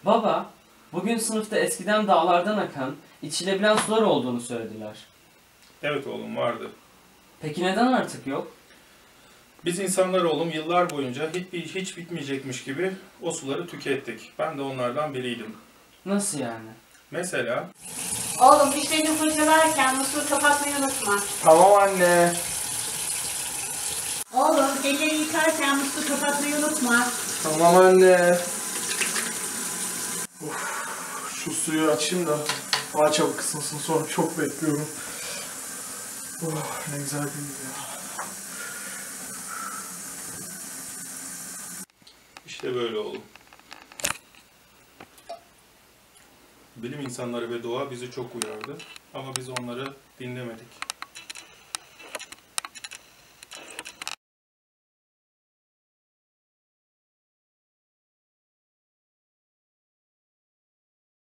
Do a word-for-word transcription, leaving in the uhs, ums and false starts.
Baba, bugün sınıfta eskiden dağlardan akan, içilebilen sular olduğunu söylediler. Evet oğlum, vardı. Peki neden artık yok? Biz insanlar oğlum yıllar boyunca hiç, hiç bitmeyecekmiş gibi o suları tükettik. Ben de onlardan biriydim. Nasıl yani? Mesela Oğlum dişlerini fırçalarken musluğu kapatmayı unutma. Tamam anne. Oğlum elleri yıkarken musluğu kapatmayı unutma. Tamam anne. Of, şu suyu açayım da daha çabuk ısınsın, sonra çok bekliyorum. Oh, ne güzel değil ya. işte böyle oğlum. Bilim insanları ve doğa bizi çok uyardı ama biz onları dinlemedik.